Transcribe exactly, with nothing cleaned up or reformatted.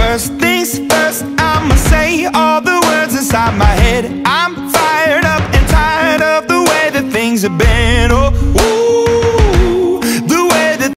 First things first, I'ma say all the words inside my head. I'm fired up and tired of the way that things have been. Oh, ooh.